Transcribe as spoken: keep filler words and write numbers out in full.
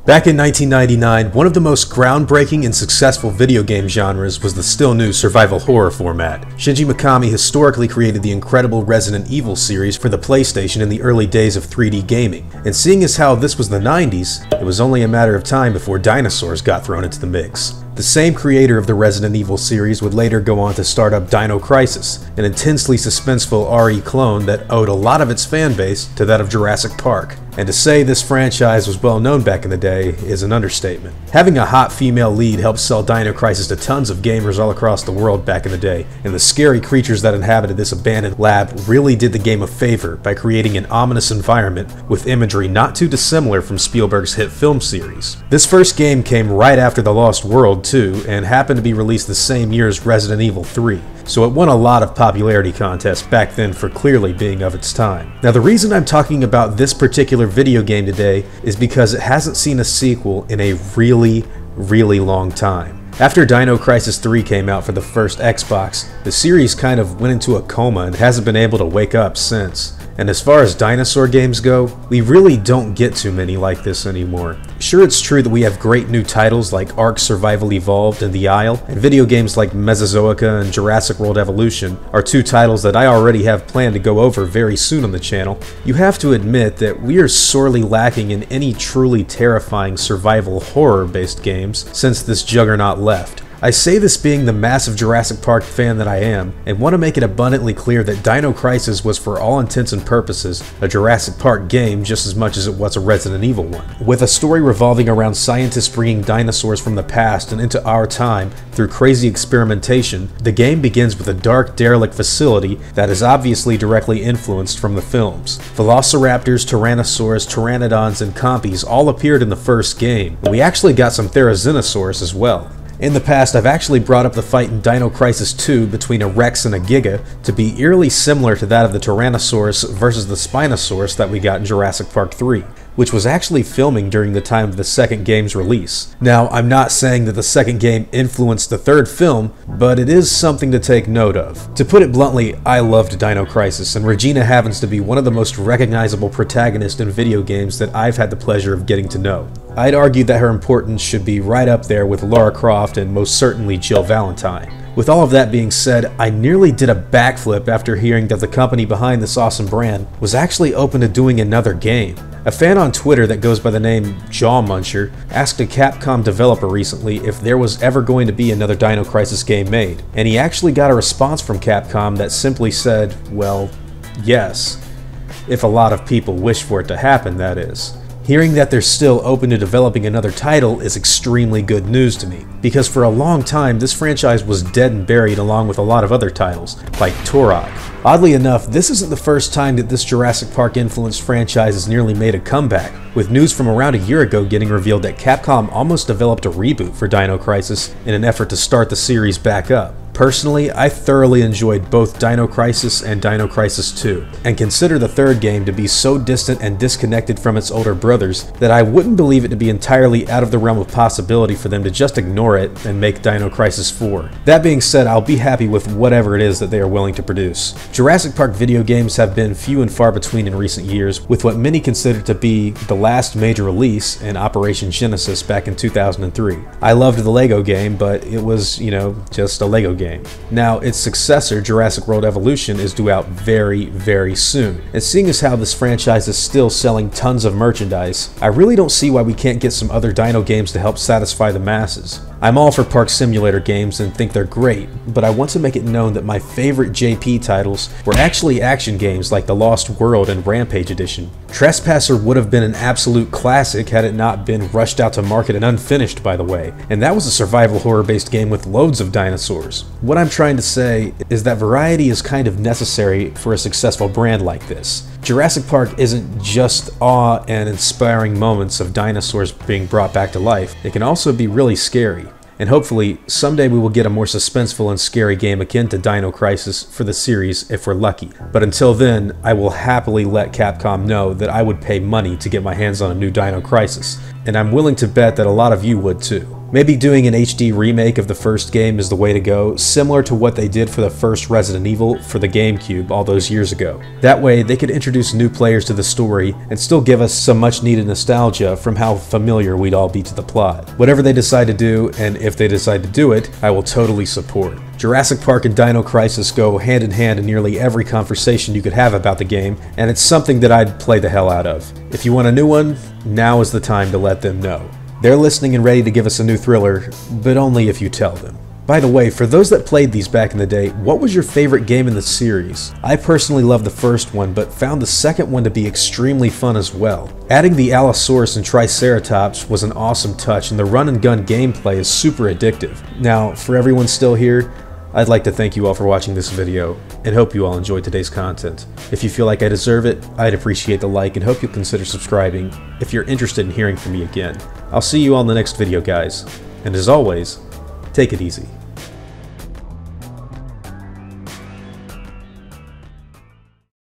Back in nineteen ninety-nine, one of the most groundbreaking and successful video game genres was the still new survival horror format. Shinji Mikami historically created the incredible Resident Evil series for the PlayStation in the early days of three D gaming, and seeing as how this was the nineties, it was only a matter of time before Dinosaurs got thrown into the mix. The same creator of the Resident Evil series would later go on to start up Dino Crisis, an intensely suspenseful R E clone that owed a lot of its fanbase to that of Jurassic Park. And to say this franchise was well known back in the day is an understatement. Having a hot female lead helped sell Dino Crisis to tons of gamers all across the world back in the day, and the scary creatures that inhabited this abandoned lab really did the game a favor by creating an ominous environment with imagery not too dissimilar from Spielberg's hit film series. This first game came right after The Lost World too, and happened to be released the same year as Resident Evil three. So it won a lot of popularity contests back then for clearly being of its time. Now the reason I'm talking about this particular video game today is because it hasn't seen a sequel in a really, really long time. After Dino Crisis three came out for the first Xbox, the series kind of went into a coma and hasn't been able to wake up since. And as far as dinosaur games go, we really don't get too many like this anymore. Sure, it's true that we have great new titles like Ark Survival Evolved and The Isle, and video games like Mesozoica and Jurassic World Evolution are two titles that I already have planned to go over very soon on the channel. You have to admit that we are sorely lacking in any truly terrifying survival horror-based games since this juggernaut left. I say this being the massive Jurassic Park fan that I am, and want to make it abundantly clear that Dino Crisis was for all intents and purposes a Jurassic Park game just as much as it was a Resident Evil one. With a story revolving around scientists bringing dinosaurs from the past and into our time through crazy experimentation, the game begins with a dark, derelict facility that is obviously directly influenced from the films. Velociraptors, Tyrannosaurs, Pteranodons, and Compies all appeared in the first game, and we actually got some Therizinosaurs as well. In the past, I've actually brought up the fight in Dino Crisis two between a Rex and a Giga to be eerily similar to that of the Tyrannosaurus versus the Spinosaurus that we got in Jurassic Park three, which was actually filming during the time of the second game's release. Now, I'm not saying that the second game influenced the third film, but it is something to take note of. To put it bluntly, I loved Dino Crisis, and Regina happens to be one of the most recognizable protagonists in video games that I've had the pleasure of getting to know. I'd argue that her importance should be right up there with Lara Croft and most certainly Jill Valentine. With all of that being said, I nearly did a backflip after hearing that the company behind this awesome brand was actually open to doing another game. A fan on Twitter that goes by the name Jaw Muncher asked a Capcom developer recently if there was ever going to be another Dino Crisis game made, and he actually got a response from Capcom that simply said, well, yes. If a lot of people wish for it to happen, that is. Hearing that they're still open to developing another title is extremely good news to me, because for a long time this franchise was dead and buried along with a lot of other titles, like Turok. Oddly enough, this isn't the first time that this Jurassic Park influenced franchise has nearly made a comeback, with news from around a year ago getting revealed that Capcom almost developed a reboot for Dino Crisis in an effort to start the series back up. Personally, I thoroughly enjoyed both Dino Crisis and Dino Crisis two, and consider the third game to be so distant and disconnected from its older brothers that I wouldn't believe it to be entirely out of the realm of possibility for them to just ignore it and make Dino Crisis four. That being said, I'll be happy with whatever it is that they are willing to produce. Jurassic Park video games have been few and far between in recent years, with what many consider to be the last major release in Operation Genesis back in two thousand three. I loved the Lego game, but it was, you know, just a Lego game. Now, its successor, Jurassic World Evolution, is due out very, very soon. And seeing as how this franchise is still selling tons of merchandise, I really don't see why we can't get some other Dino games to help satisfy the masses. I'm all for Park Simulator games and think they're great, but I want to make it known that my favorite J P titles were actually action games like The Lost World and Rampage Edition. Trespasser would have been an absolute classic had it not been rushed out to market and unfinished, by the way, and that was a survival horror-based game with loads of dinosaurs. What I'm trying to say is that variety is kind of necessary for a successful brand like this. Jurassic Park isn't just awe and inspiring moments of dinosaurs being brought back to life, it can also be really scary. And hopefully, someday we will get a more suspenseful and scary game akin to Dino Crisis for the series if we're lucky. But until then, I will happily let Capcom know that I would pay money to get my hands on a new Dino Crisis, and I'm willing to bet that a lot of you would too. Maybe doing an H D remake of the first game is the way to go, similar to what they did for the first Resident Evil for the GameCube all those years ago. That way, they could introduce new players to the story and still give us some much needed nostalgia from how familiar we'd all be to the plot. Whatever they decide to do, and if they decide to do it, I will totally support. Jurassic Park and Dino Crisis go hand in hand in nearly every conversation you could have about the game, and it's something that I'd play the hell out of. If you want a new one, now is the time to let them know. They're listening and ready to give us a new thriller, but only if you tell them. By the way, for those that played these back in the day, what was your favorite game in the series? I personally loved the first one, but found the second one to be extremely fun as well. Adding the Allosaurus and Triceratops was an awesome touch, and the run and gun gameplay is super addictive. Now, for everyone still here, I'd like to thank you all for watching this video, and hope you all enjoyed today's content. If you feel like I deserve it, I'd appreciate the like and hope you'll consider subscribing if you're interested in hearing from me again. I'll see you all in the next video, guys, and as always, take it easy.